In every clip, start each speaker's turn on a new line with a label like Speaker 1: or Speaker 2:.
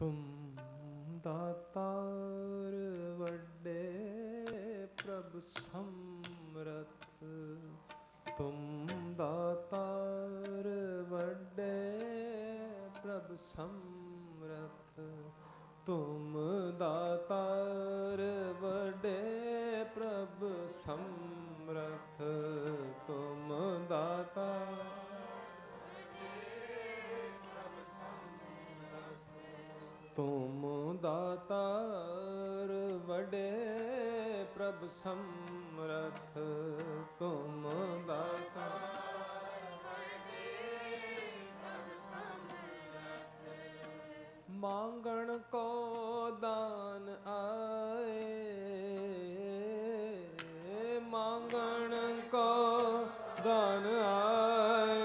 Speaker 1: तुम दातार वड्डे प्रभु समरथ, तुम दातार वड्डे प्रभु समरथ, तुम दातार वड्डे प्रभु समरथ, तुम दातार तुम दातार वड्डे प्रभु समरथ, तुम दातार मांगण को दान आए, मांगण को दान आए,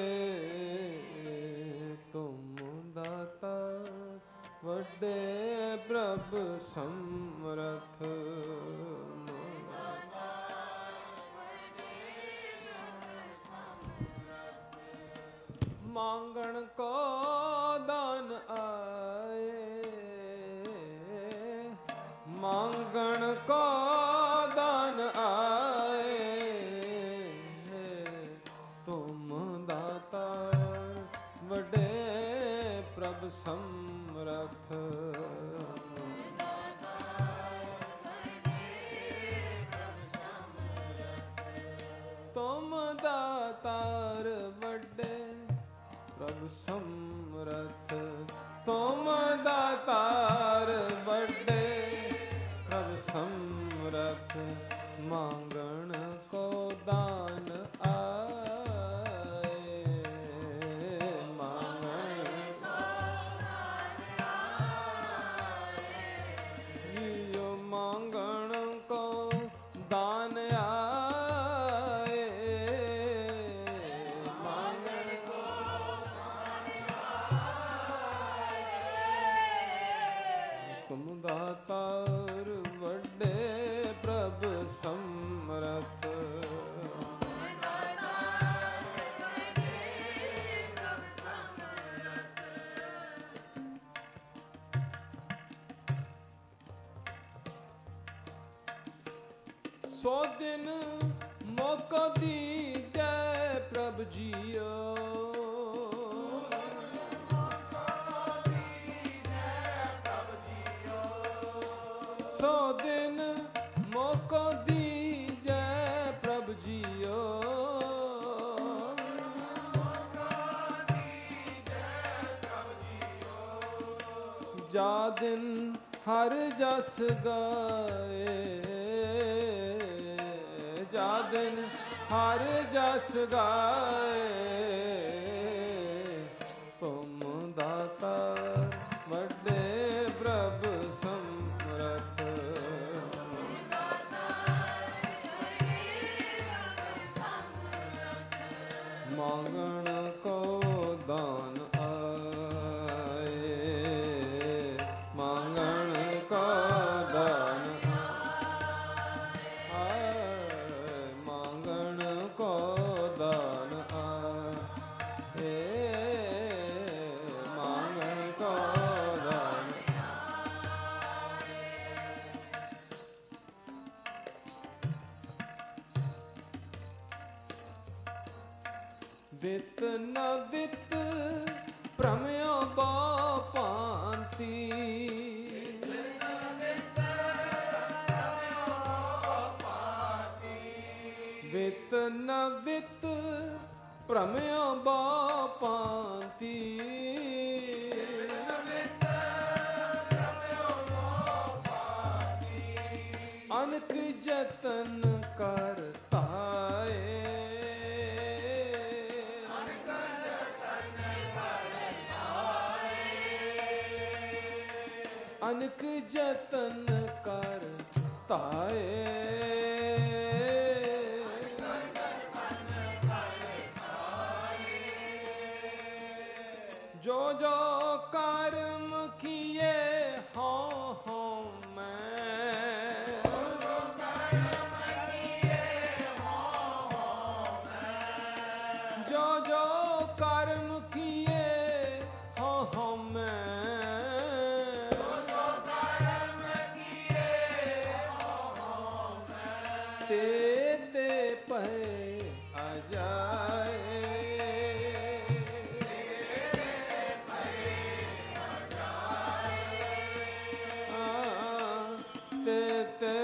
Speaker 1: तुम दातार वड्डे प्रभु समरथ, मांगण को दान आए, मांगण को दान आए, तुम दातार वड्डे प्रभु समरथ, तुम दातार वड्डे प्रभु समरथ, तुम दातार वड्डे प्रभु समरथ, मांगण को दान आए, मांगण जियो मांगण को दान आए, मांगण को तुम दातार वड्डे प्रभु समरथ, सौ दिन मौका दीजे प्रभु जियो, सौ दिन मौका दीजे प्रभु जियो, जा दिन हर जस गाए, जा दिन हर जस गाए, तुम दातार वड्डे प्रभु समरथ, मांगण को दान आए, मांगण को दान आए, मांगण को दान आए, मांगण को दान वित न वित प्रमयो बापांति, वित न वित प्रमयो बापांति, अनक जतन करताए, अनक जतन करताए, जो जो कर्म किए हों मैं, जो जो कर्म किए हों मैं,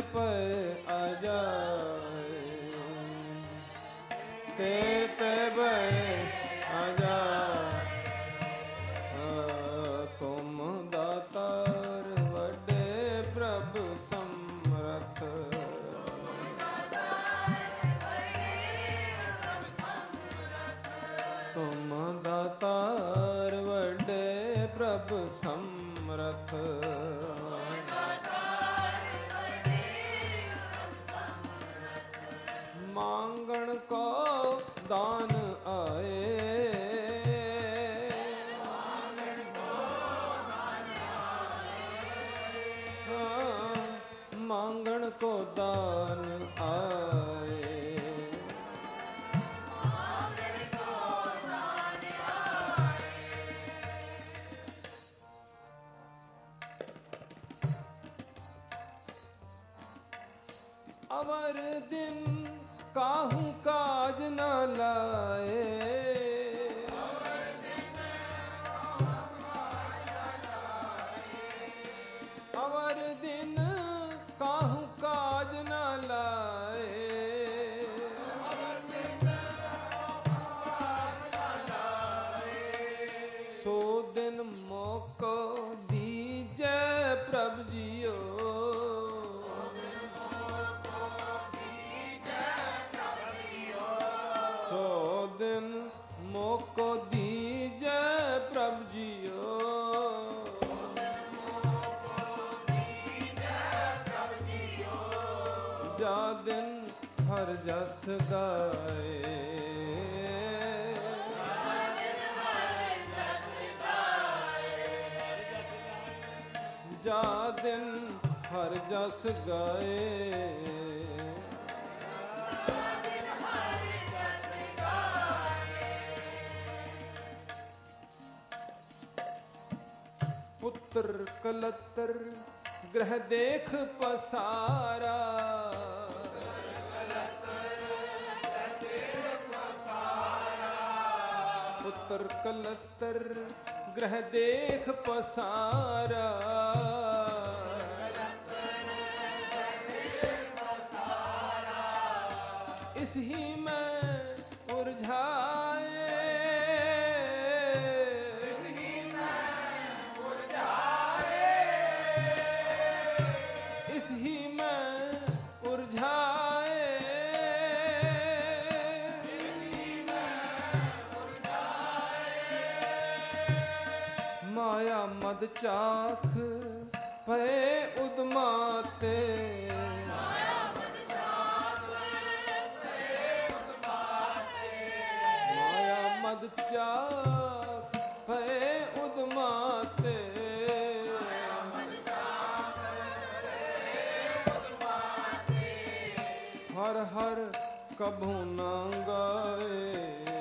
Speaker 1: पर आ जाए, ते भय आ जाए। तुम दातार वड्डे प्रभु समरथ, तुम दातार वड्डे प्रभु समरथ। मांगण को दान आए, हाँ, मांगण को दान आए। अवर दिन काहू काज न लाए, अवर दिन काहू काज न लाए। सो दिन मौको दीजे प्रभु जियो, दिन मोको दीजे प्रभु जियो। जा दिन हर जस गाए, जा दिन हर जस गाए। पुत्र कलत्र ग्रह देख पसारा, पुत्र कलत्र ग्रह देख पसारा। इस ही में उलझाए, माया मद चाख पे उदमाते, माया मद चाख पे उदमाते। हर हर कभू न गाए,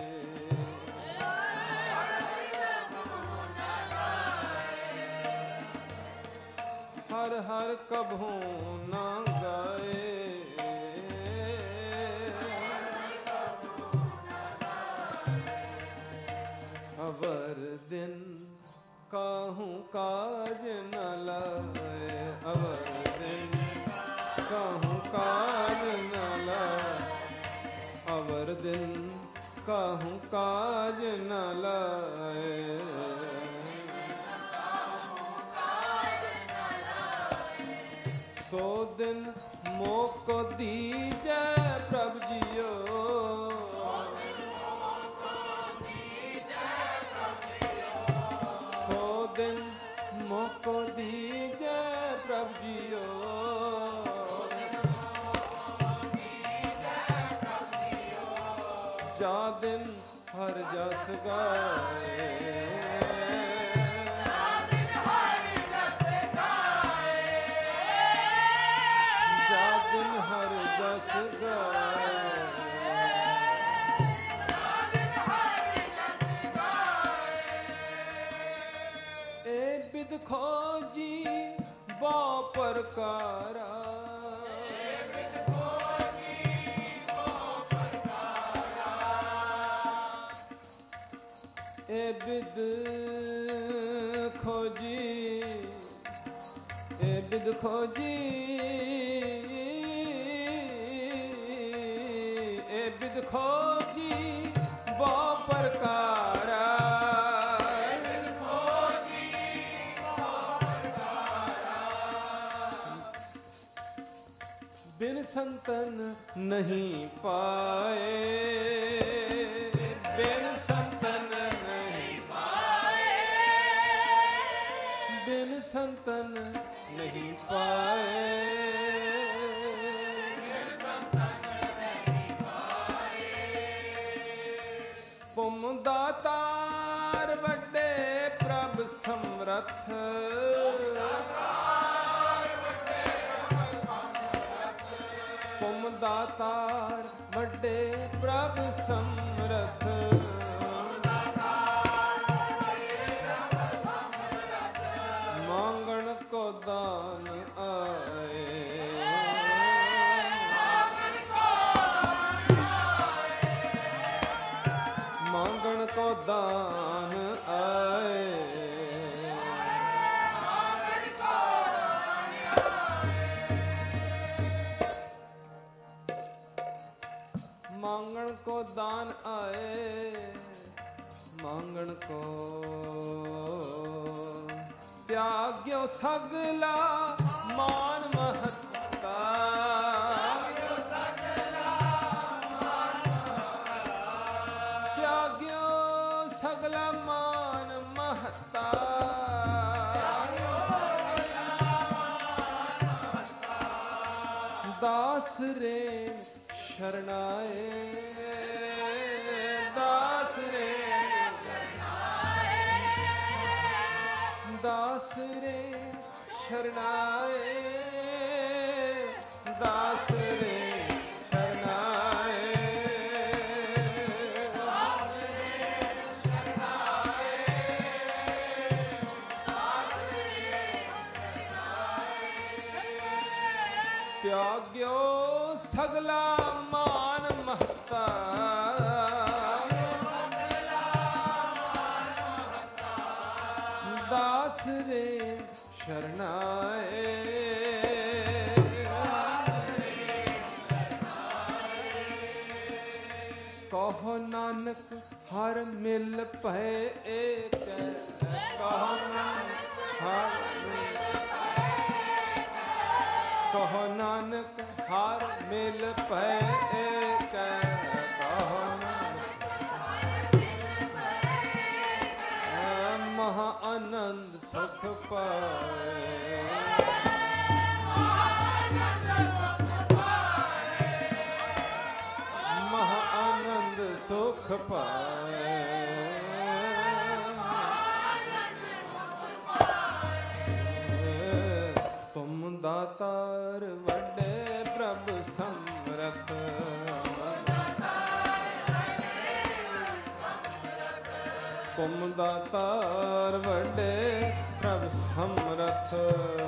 Speaker 1: हर हर कभू न गाए। अवर दिन काहू काज न लाए, अवर दिन काहू काज न लाए, अवर दिन काहू काज न लाए। सो दिन मोको दीजे प्रभु जियो, सो दिन मोको दीजे प्रभु जियो। जा दिन हर जस गाए, हर जस गाए। ए बिद खोजी बा परकारा, ए बिद खोजी, ए बिद खोजी विद खोजी बहु प्रकारा बिन संतन नहीं पाए बिन संतन नहीं पाए बिन संतन नहीं पाए पुम दातार वड्डे प्रभ समरथ पुम दातार वड्डे प्रभ समरथ मांगण को दान आए मांगण को दान आए मांगण को दान आए मांगण को त्याग्यो सगला मान महत्ता त्याग्यो सगला मान महत्ता दास रे शरणाए दास रे दास रे शरणाए दास रे शरणाए त्याग्यो सगला मान महत्ता दास रे शरणाए कहो नानक हर मिल पै एक कहो नानक हर कहो नानक हर मिल पै एक कहो महा आनंद सुख पाए महा आनंद सुख पाए तुम दातार वड्डे प्रभ समरथ तुम दातार वड्डे प्रभ समरथ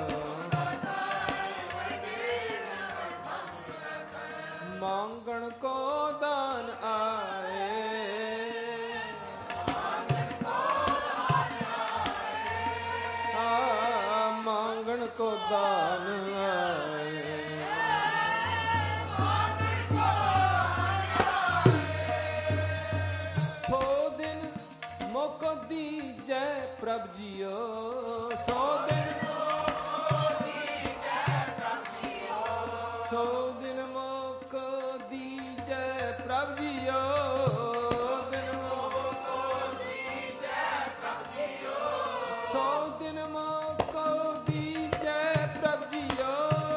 Speaker 1: मांगण को दान आए मांगण को दान आए सो दिन मुख दीजै प्रभ जियो सो दिन सो दिन मुख दीजै प्रभ जियो सो दिन मुख दीजै प्रभ जियो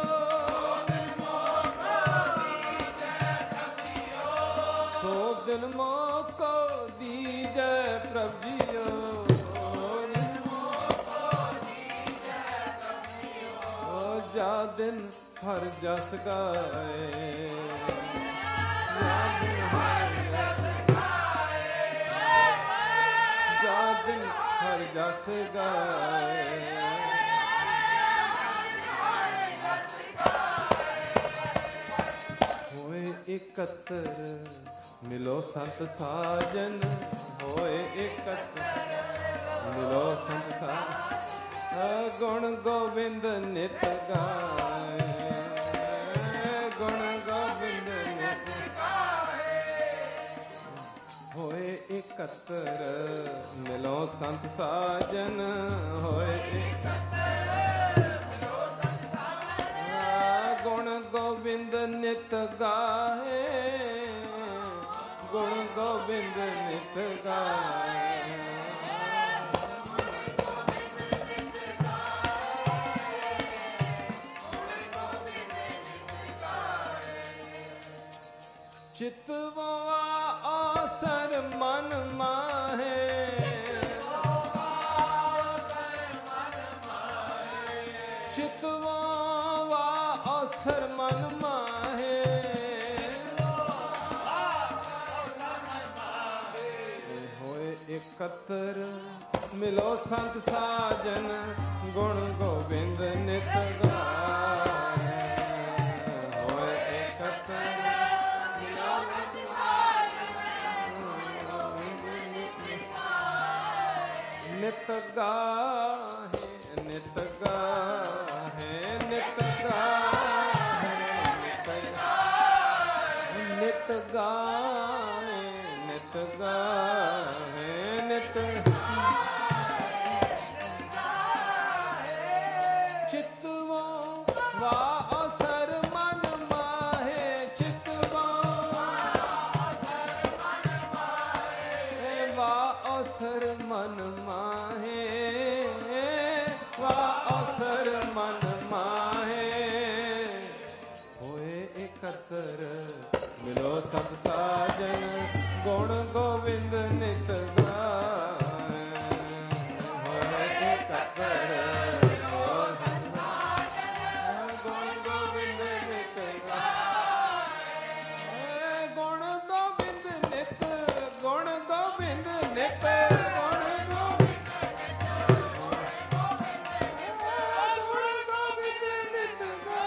Speaker 1: सो दिन मुख दीजै प्रभ जियो जा दिन हर जस गाए जा दिन हर जस गाए होए एकत्र मिलो संत साजन होए एकत्र मिलो संत साजन गुण गोविंद नित गाए गुण गोविंद नित होए एकत्र मिलो संत साजन, होए गुण गोविंद नित गाहे, गुण गोविंद नित गाहे। चितवा आसर मन माहे, चितवा आसर मन माहे, होए एकत्र मिलो संत साजन, गुण गोविंद नित गाहे। होए एकत्र नित गाहे, नित गाहे, नित गाहे, नित गाहे, नित गाहे, नित चितवा वा असर मन माहे, चितवा वा असर मन माहे, वा असर मन माहे। होए एकत्र मिलो सब साजन, गुण गोविंद नित गाहे। होए एकत्र मिलो सब साजन, गुण गोविंद नित गाहे। गुण गोविंद नित, गुण गोविंद नित, गुण गोविंद नित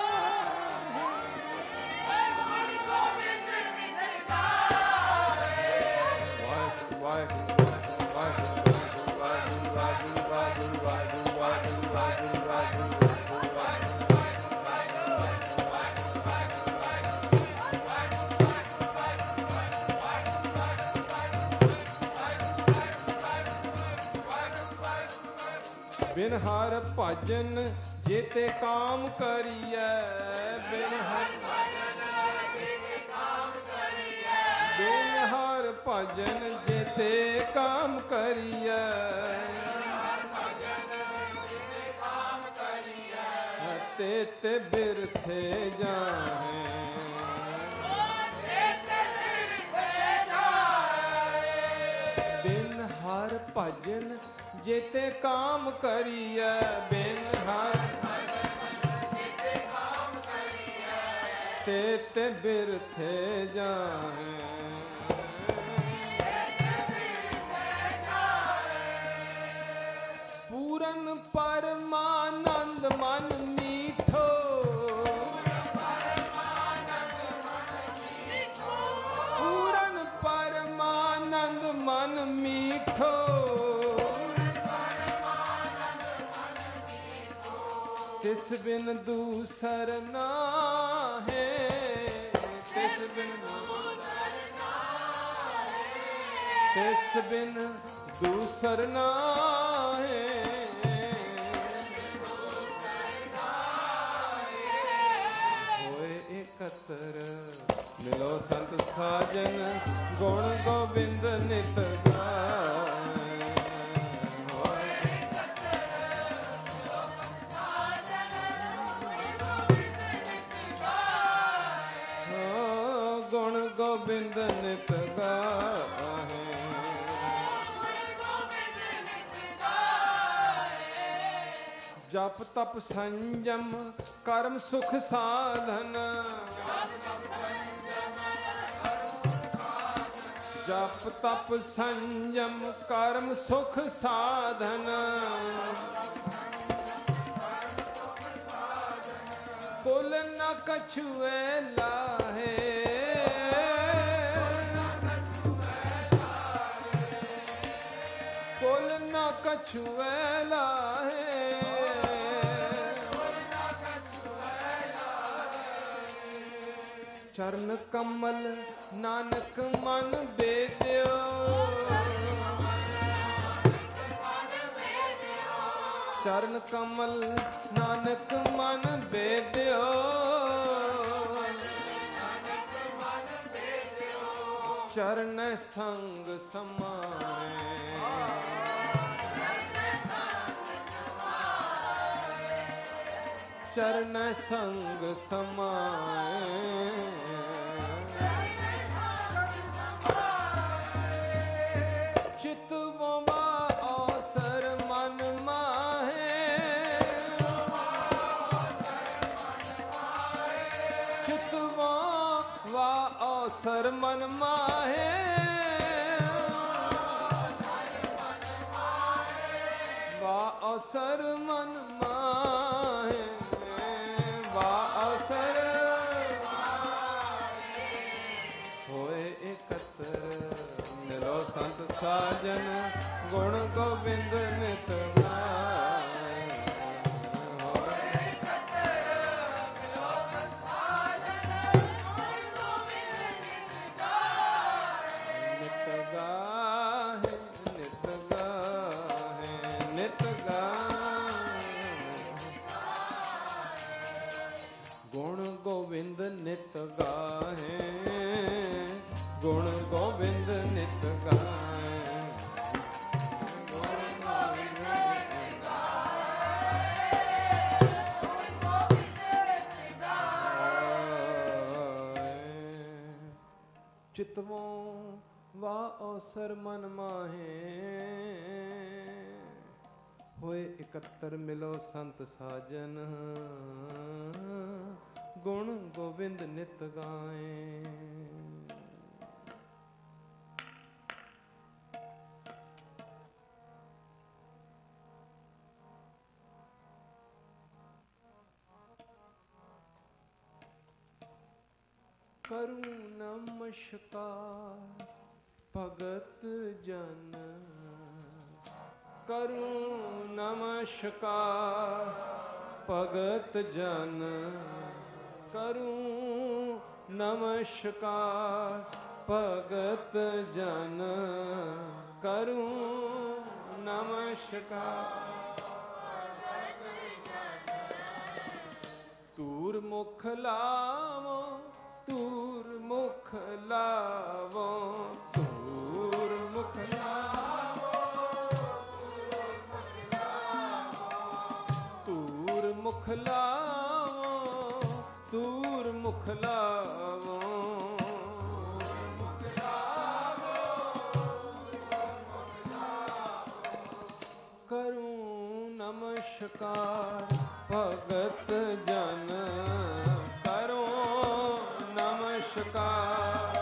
Speaker 1: बिन हर भजन जेते काम करिए, बिन हर भजन जेते काम करिए, तेते बिरथे जाहे। बिन हर भजन जेते काम करिए, बिन हर तेते बिरथे जाहे। पूरन परमानंद मन मीठो, पूरन परमानंद मन मीठो, तिस बिन दूसर नाहे, तिस बिन दूसर नाहे। होए एकत्र मिलो संत साजन, गुण गोविंद नित गाहे। गुण गोविंद नित गाहे। जप तप संयम कर्म सुख साधन, जप तप संयम कर्म सुख साधन, कुल न कछुए लाहे, कुल न कछुए लाहे। चरण कमल नानक मन बेदियो, चरण कमल नानक मन बेदियो, चरण संग समाए, चरण संग समाए, चितवों वा अवसर मन माहे, चितवों वा अवसर मन माहे, वा अवसर मन माहे, वा अवसर होए एकत्र मिलो संत साजन, गुण गोविंद नित गाए, होए एकत्र मिलो संत साजन, गुण गोविंद नित गाए, नित गाए, नित गाए, नित गाए, गुण गोविंद नित गाए, गुण गोविंद नित गाए, गुण गोविंद नित गाए, चितवों वा अवसर मन माहे, होए एकत्र मिलो संत साजन, गुण गोविंद नित गाए। करूं नमस्कार भगत जन, करूं नमस्कार भगत जन, करूं नमस्कार भगत जन, करूं नमस्कार तूर मुख लावो, तूर मुख लावो, तूर मुख लावो, तूर मुख लावो, तूर मुख लावो, करूं नमस्कार भगत जन, करूं नमस्कार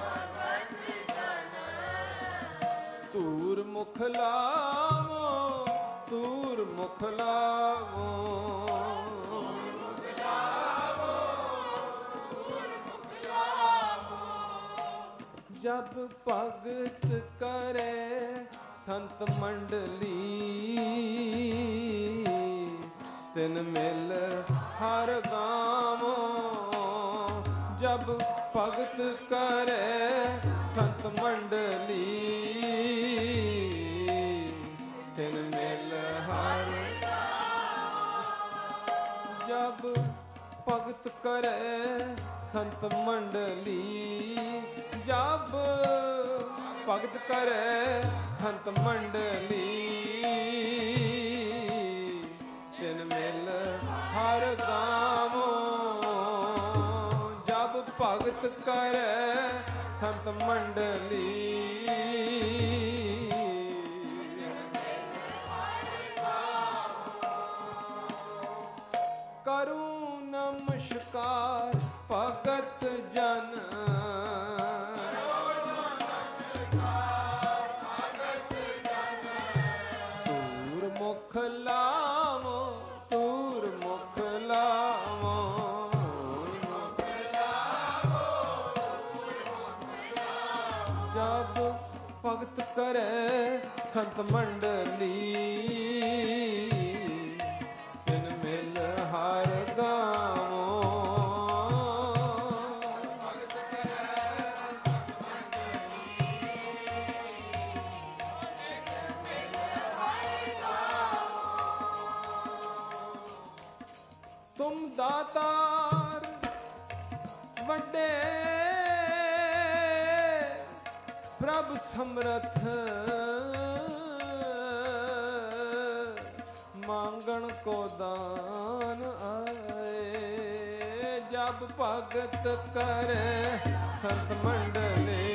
Speaker 1: तूर मुख लावो, तूर मुख लावो, जब भगत करे संत मंडली, तिन मिल हर गावो, जब भगत करे संत मंडली, तिन मिल हर, जब भगत करे संत मंडली, जब भगत करे संत मंडली, तिन मिल हर गावो, जब भगत करे संत मंडली, करूं नमस्कार भगत जन, तूर मुख लावो, तूर मुख लावो, जब भगत करे संत मंडली, तिन मिल हर गावो, तुम दातार वड्डे प्रभ समर्थ मांगण को दान आए जब भगत करे संत मंडली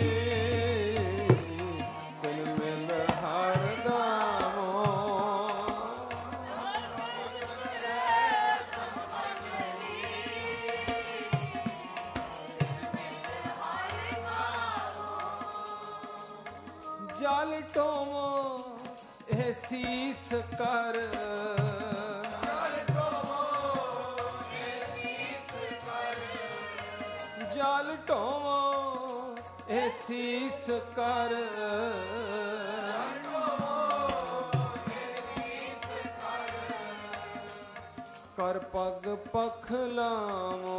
Speaker 1: तिन मिल हर गावो जल टोमो ए शीस कर जल टोमो ए शीस कर कर पग पखलावो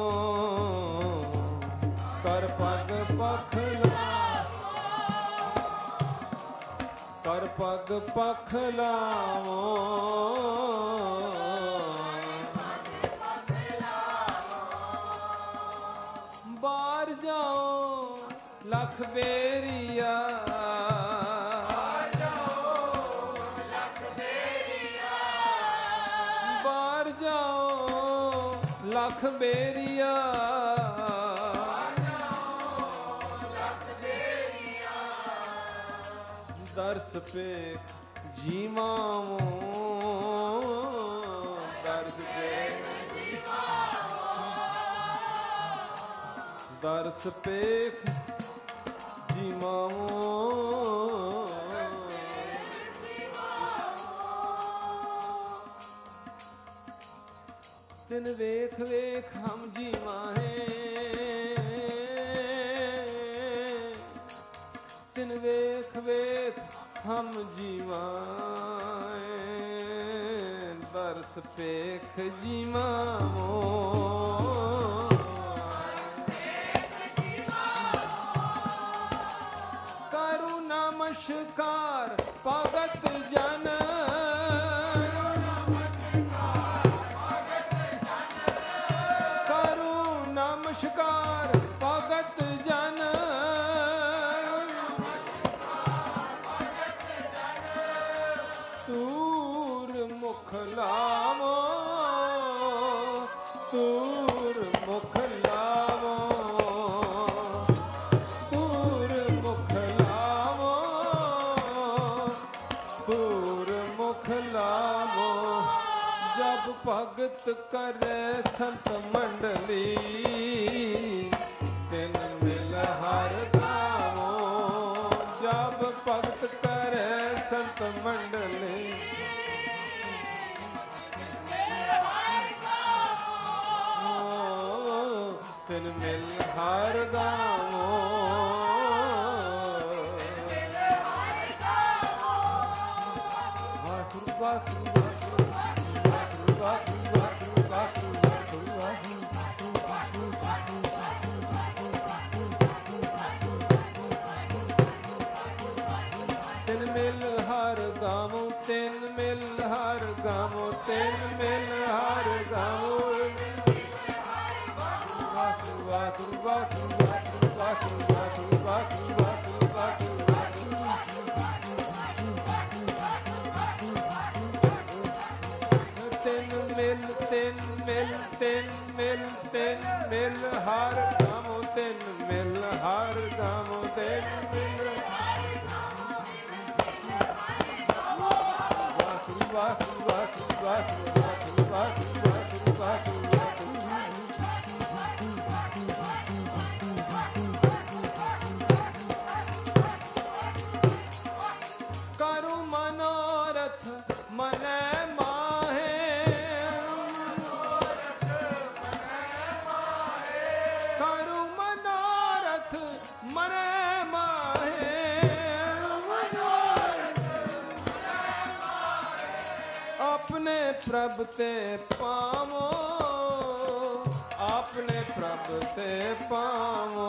Speaker 1: कर पग पखलावो कर पग पखलावो बाहर जाओ लख बेरिया बाहर जाओ लख बेरिया दर्श पे जीवाओ दर्श पे दर्श पेख जीवाओ तिन वेख वेख हम जीवा हैं तिन वेख वेख हम जीवा हैं दर्श पेख जीवाओ नमस्कार भगत जन करू नमस्कार भगत जन तूर मुख लावो तूर मुख लावो जब भगत करे संत मंडली तिन मिल हर गावो जब भगत करे संत मंडली तिन मिल हर गावो तिन मिल हर गावो तिन मिल हर गावो तिन मिल हर गावो तिन मिल हर गावो तिन मिल हर गावो तिन मिल करू मनोरथ मने अपने प्रभ ते पावो अपने प्रभ ते पावो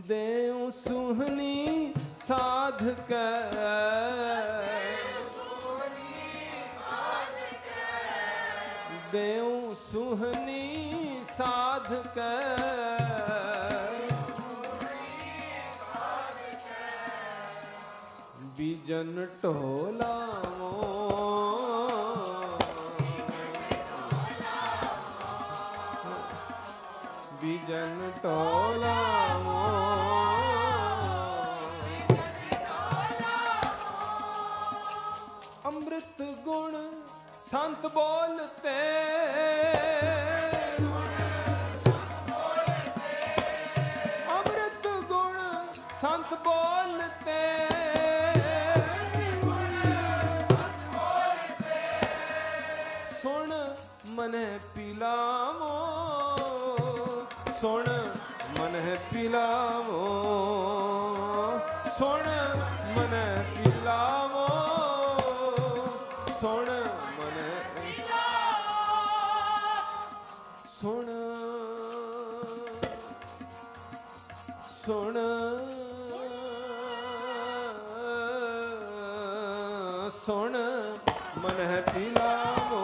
Speaker 1: देऊ सुहनी साध कै, देऊ सुहनी साध कै, बीजन टोलावो, बीजन टोलावो, अमृत गुण संत बोलते, अमृत गुण संत बोलते, सुन मन पिलावो, सुन मन पिलावो, सुन मन पिलावो, सुन मन सुन सुन सुन मन पिलावो,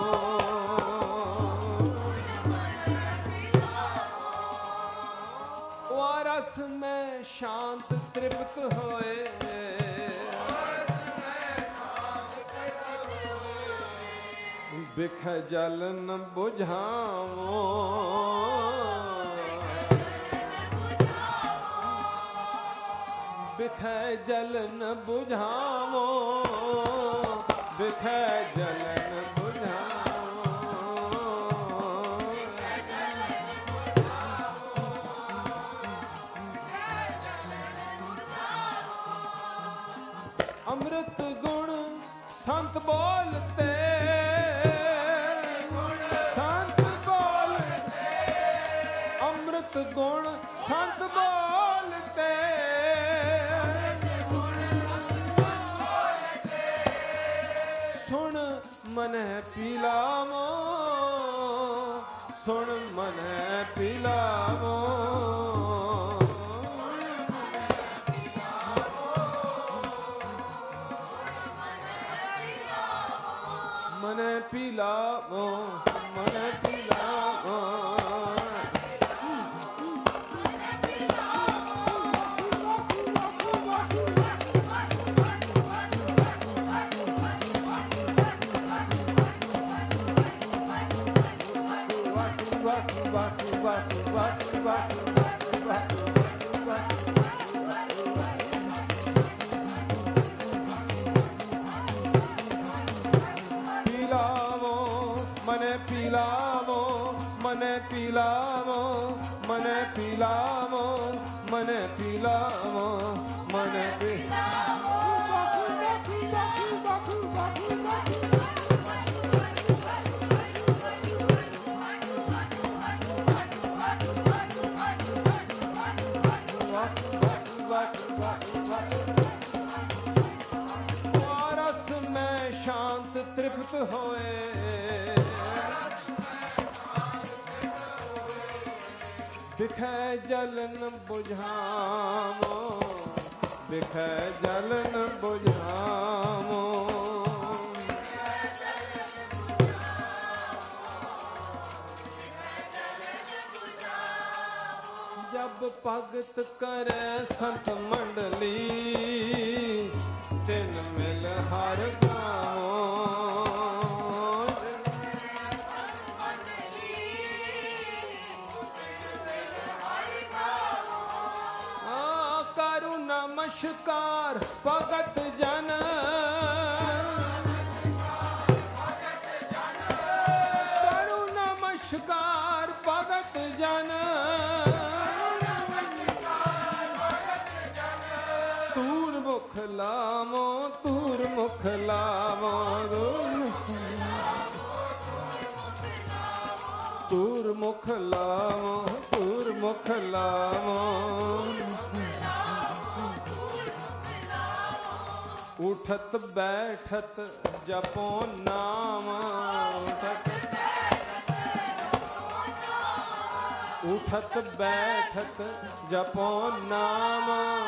Speaker 1: रस में शांत तृप्त होए, बिख जल न बुझावो, बिख जल न बुझावो, बिख जल न बुझावो, अमृत गुण संत बोलते, संत बोलते, अमृत गुण संत बोलते, सुन मन पिलावो, सुन मन पिलावो, मन पिलावो, मन पिलावो, मन पिलावो, मन पिलावो, मन पिलावो, मन पिलावो, मन पिलावो, रस में शांत तृप्त होए, बिख जल न बुझावो, बिख जल न बुझावो, जब भगत करे संत मंडली, तिन मिल हर गावो, नमस्कार भगत जन, करू नमस्कार भगत जन, तूर मुख लावो, तूर मुख लावो, तूर मुख लावो, तूर मुख लावो, उठत बैठत जपो नाम, उठत बैठत जपो नाम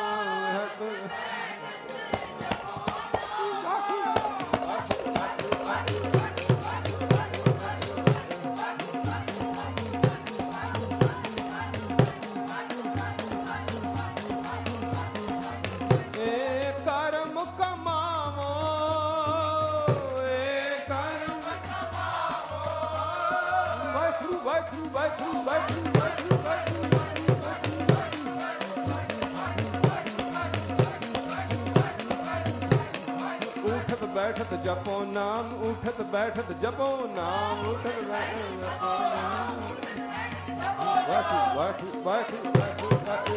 Speaker 1: बैठत जपो नाम उठत बैठत जपो नाम उठत बैठत जपो नाम वाटू वाटू वाटू वाटू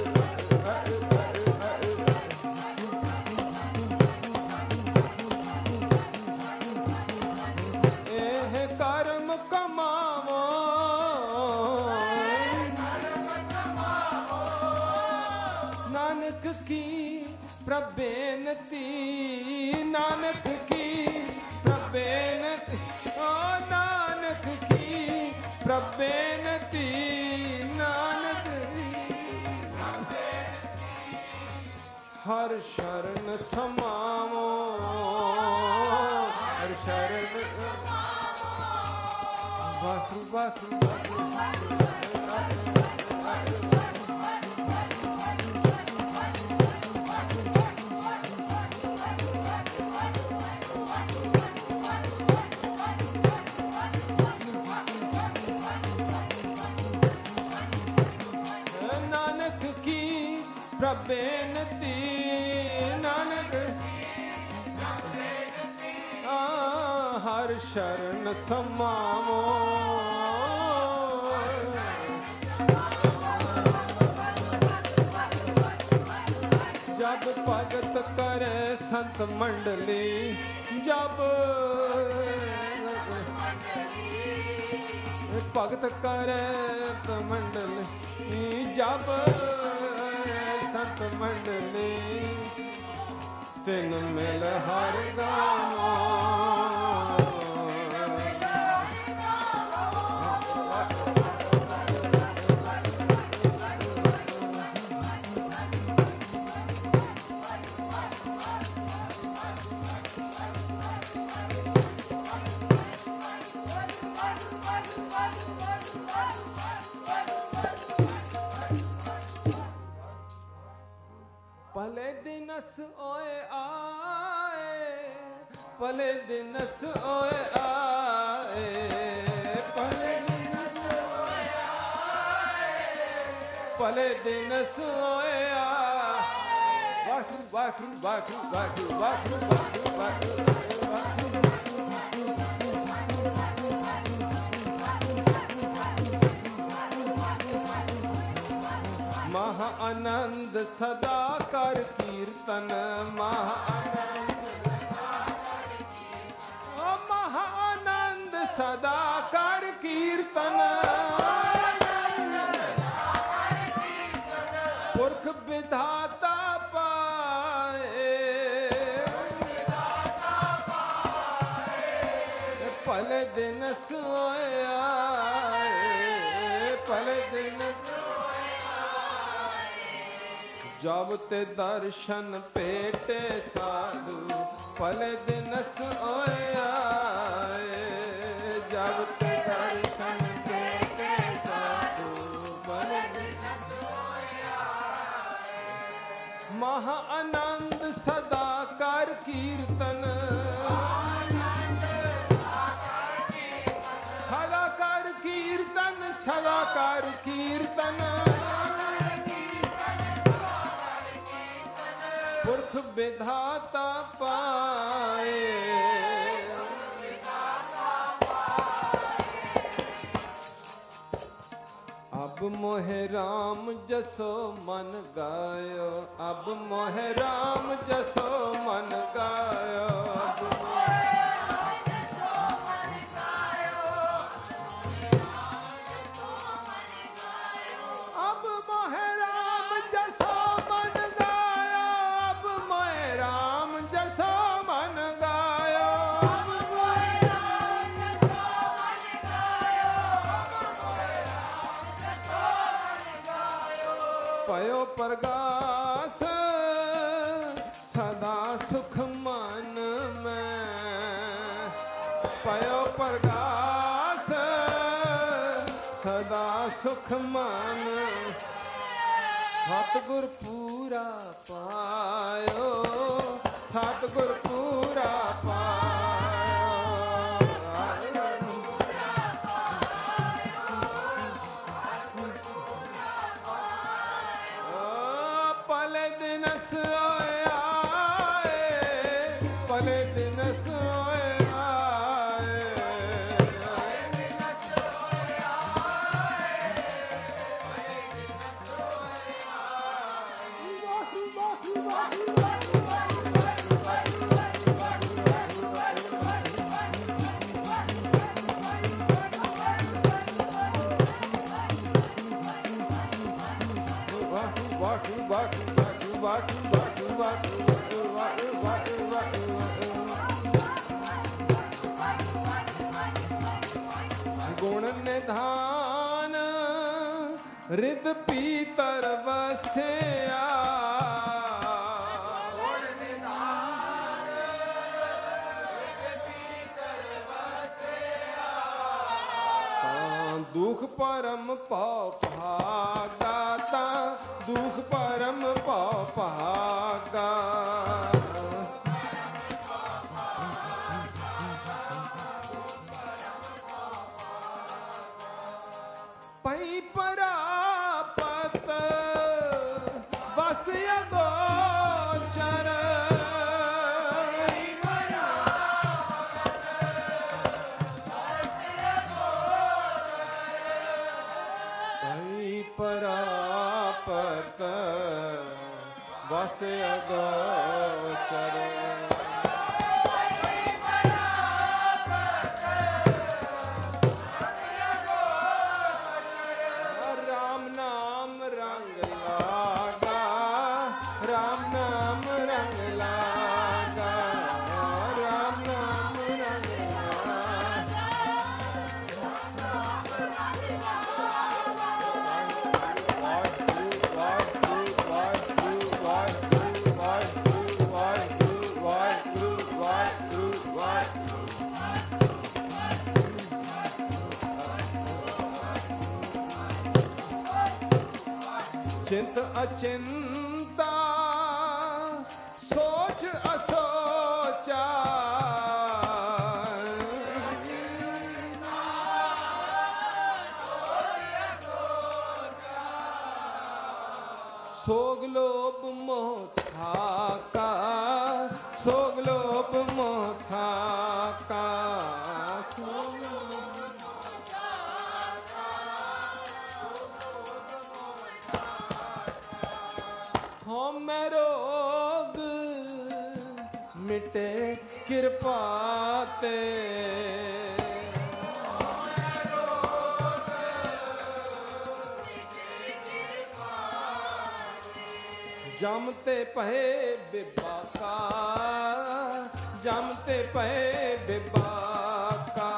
Speaker 1: एह कर्म कमावो नानक की प्रबेनती नानक की प्रबेनती ओ नानक की प्रबेनती नानक हर शरण समावो हर शरण वासु वासु प्रबेनती नानक हर शरण समावो जब भगत करे संत मंडली जब भगत करे संत मंडली जब संत मंडली तिन मिल हर गावो पले दिनस ओए आए पले दिनस ओए आए पले दिनस ओए आए पले दिनस ओए आए वाखु वाखु वाखु वाखु वाखु वाखु वाखु महा आनंद सदा कर कीर्तन महा आनंद सदा कर कीर्तन पुरख विधाता पाए पल दिन सोया पल दिन जब ते दर्शन पेटे साधु पल दिन सोया जब ते दर्शन पेटे साधु पल दिन सोया महा आनंद सदा कर कीर्तन सदा कर कीर्तन सदा कर कीर्तन पुरख विधाता पाए अब मोहे राम जसो मन गायो अब मोहे राम जसो मन गायो अब मोहे राम जसो मन पयो प्रगास सदा सुख मन में, पयो प्रगास सदा सुख मन, सतगुर पूरा पायो, सतगुर पूरा पायो। पले दिन सोए आए, पले दिन सोए आए, गुण निधान रिद पीतर बसया, दुख परम पाव भागा, दुख परम पाव भागा, पई परापत बस गोचर, परापत बस अगोचर, राम नाम रंग लागा, राम नाम रंग लागा, राम नाम रंग लागा। चिंत अचिंता सोच असोचा, सोग लोभ मोह थाका, सोग लोभ मोह थाका, मैं रोग मिटे कृपा ते, जमते पहे बिबाका, जमते पहे बिबाका,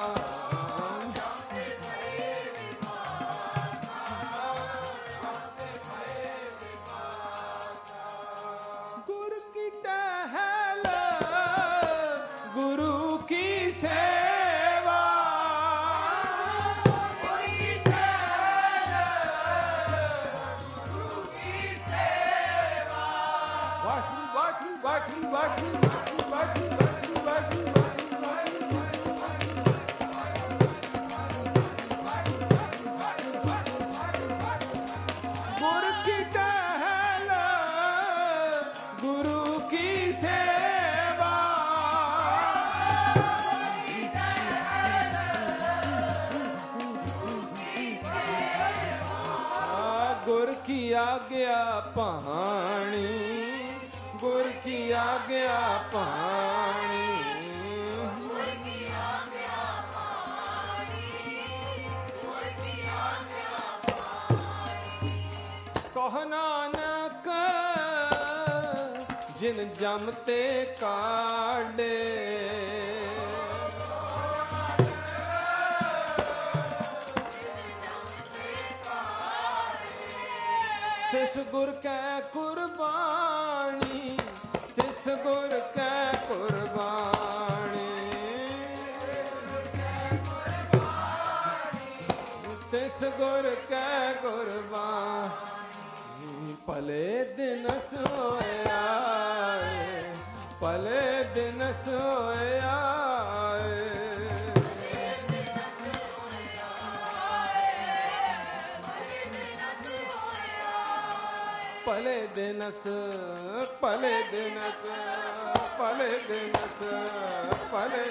Speaker 1: गुर की आज्ञा पाणी, गुर की आज्ञा पाणी, कह नानक जिन जमते काढ़े, तिस गुर कै कुर्बानी, तिस गुर कै कुर्बानी, तिस गुर कै कुर्बानी। भले दिन सोया, भले दिन सोया, भले दिनस, भले दिनस, भले दिनस, भले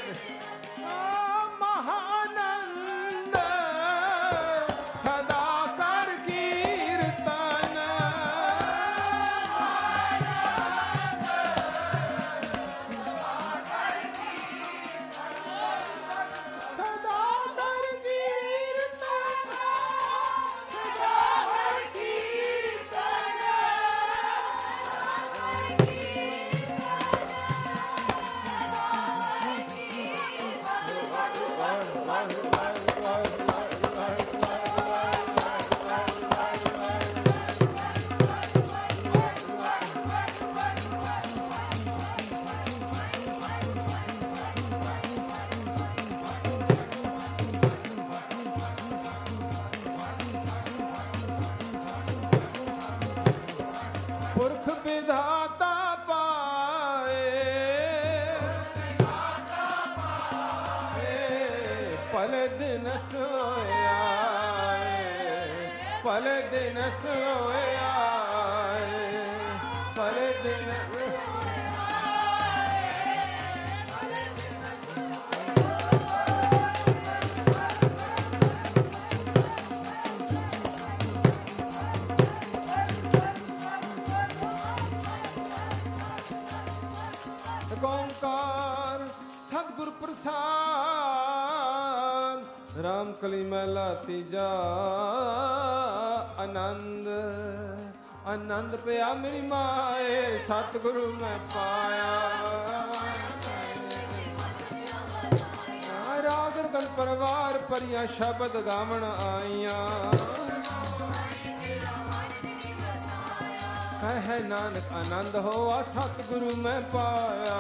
Speaker 1: महानंद सदा कर कीर्तन, सदा कर कीर्तन, सदा कर कीर्तन। पुरख विधाता पाए, भले दिन सोया, भले दिन सोया, भले दिन ओंकार सतगुर प्रसाद। राम कली महला तीजा। आनंद आनंद पिया मेरी माए, सतगुरु मैं पाया। राग रतन परिवार परिया शब्द गावण आईया। कहे नानक आनंद होआ, सतगुरु मैं पाया।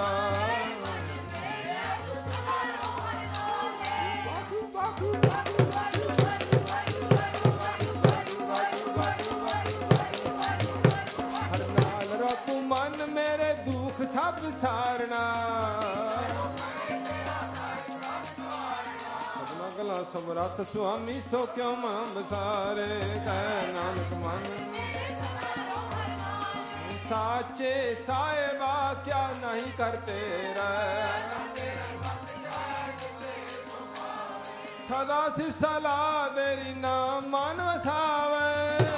Speaker 1: हर नाल रखू मन मेरे दुख सब सारना। गला समरथ स्वामी सो क्यों मां बसारे। कहे नानक मन साचे साहेबा क्या नहीं करते रहे। सदा सिर सलाह तेरी नाम मन वसावे।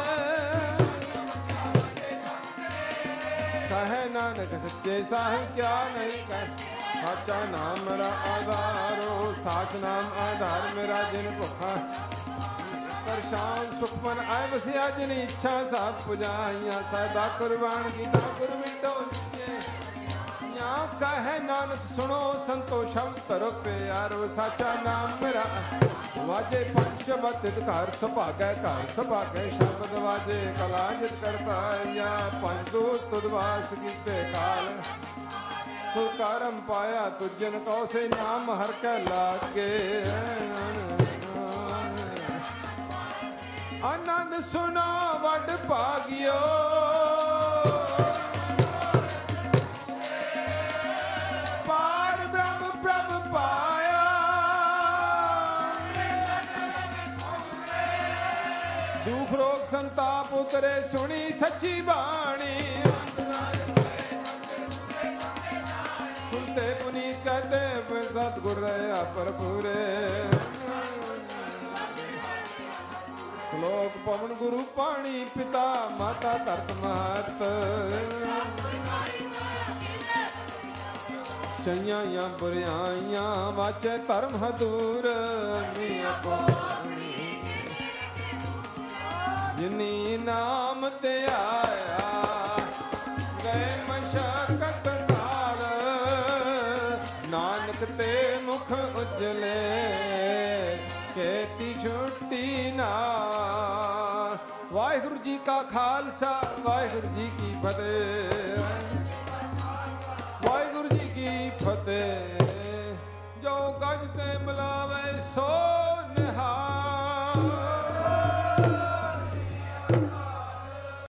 Speaker 1: कहे नानक सच्चे साहिब क्या नहीं कर। साचा नाम मेरा आधारो, साच नाम आधार मेरा। जिन भुखा शाम सुखमन आए बसिया, जिन इच्छा सब पुजाइया। सदा कुर्बान की गुरु मिटो या। कहे नानक सुनो संतो शब्द करो प्यारो। साचा नाम मेरा वाजे पंचमत घर सुभागे, घर सुभागे शब्द वाजे। कला जित करता या पंचदूत तुदवास कीते काल। तू करम पाया तुझन कौ से नाम हर के लागे। आनंद सुना वड भागियो, पार ब्रह्म प्रभ पाया। दुख रोग संताप उतरे सुनी सच्ची बाणी। सुनते पुनीत कहते सतगुर रहा पर पूरे। लोक पवन गुरु पानी पिता माता धरत महत। चैया बुराइया वाचे धर्म हदूर। जिनी नाम ते आया गए मशक्कत काल। नानक ते मुख उजले खेती छुट्टी ना। वाहिगुरु जी का खालसा वाहिगुरू जी की फतेह।